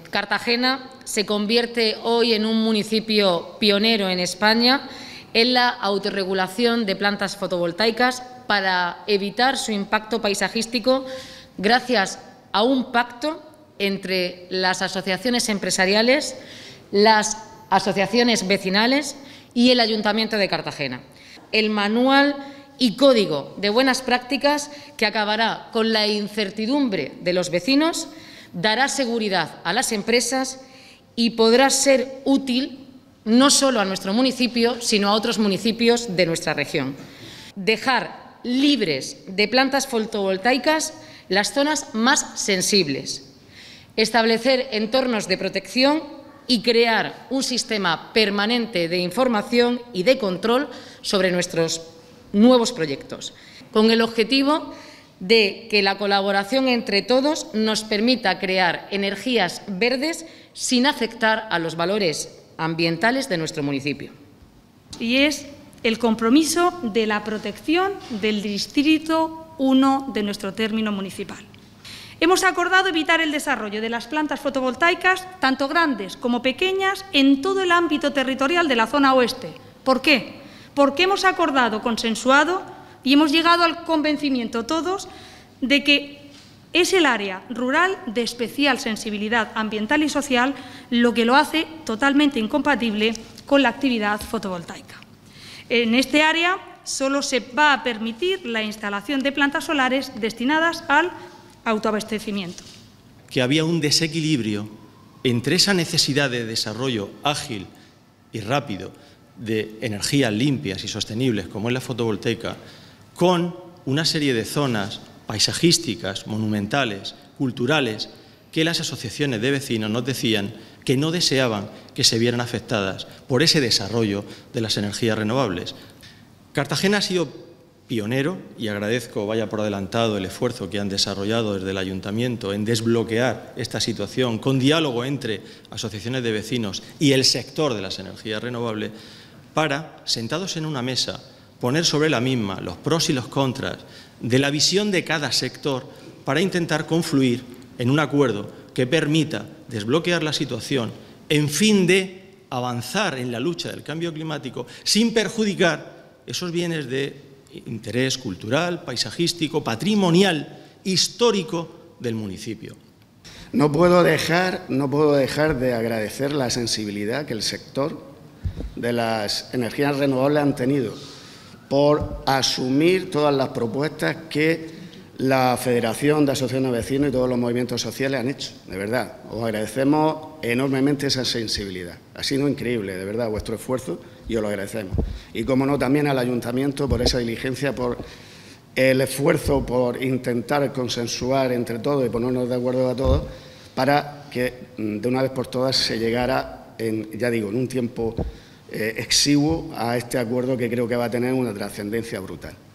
Cartagena se convierte hoy en un municipio pionero en España en la autorregulación de plantas fotovoltaicas para evitar su impacto paisajístico gracias a un pacto entre las asociaciones empresariales, las asociaciones vecinales y el Ayuntamiento de Cartagena. El manual y código de buenas prácticas que acabará con la incertidumbre de los vecinos, dará seguridad a las empresas y podrá ser útil no solo a nuestro municipio, sino a otros municipios de nuestra región. Dejar libres de plantas fotovoltaicas las zonas más sensibles, establecer entornos de protección y crear un sistema permanente de información y de control sobre nuestros nuevos proyectos, con el objetivo de que la colaboración entre todos nos permita crear energías verdes sin afectar a los valores ambientales de nuestro municipio. Y es el compromiso de la protección del Distrito 1 de nuestro término municipal. Hemos acordado evitar el desarrollo de las plantas fotovoltaicas, tanto grandes como pequeñas, en todo el ámbito territorial de la zona oeste. ¿Por qué? Porque hemos acordado, consensuado y hemos llegado al convencimiento todos de que es el área rural de especial sensibilidad ambiental y social lo que lo hace totalmente incompatible con la actividad fotovoltaica. En este área solo se va a permitir la instalación de plantas solares destinadas al autoabastecimiento. Que había un desequilibrio entre esa necesidad de desarrollo ágil y rápido de energías limpias y sostenibles, como es la fotovoltaica, con una serie de zonas paisajísticas, monumentales, culturales, que las asociaciones de vecinos nos decían que no deseaban que se vieran afectadas por ese desarrollo de las energías renovables. Cartagena ha sido pionero, y agradezco, vaya por adelantado, el esfuerzo que han desarrollado desde el Ayuntamiento en desbloquear esta situación con diálogo entre asociaciones de vecinos y el sector de las energías renovables, para, sentados en una mesa, poner sobre la misma los pros y los contras de la visión de cada sector para intentar confluir en un acuerdo que permita desbloquear la situación en fin de avanzar en la lucha del cambio climático sin perjudicar esos bienes de interés cultural, paisajístico, patrimonial, histórico del municipio. No puedo dejar de agradecer la sensibilidad que el sector de las energías renovables han tenido por asumir todas las propuestas que la Federación de Asociaciones de Vecinos y todos los movimientos sociales han hecho. De verdad, os agradecemos enormemente esa sensibilidad. Ha sido increíble, de verdad, vuestro esfuerzo y os lo agradecemos. Y, como no, también al Ayuntamiento por esa diligencia, por el esfuerzo, por intentar consensuar entre todos y ponernos de acuerdo a todos para que de una vez por todas se llegara, en un tiempo exiguo a este acuerdo que creo que va a tener una trascendencia brutal.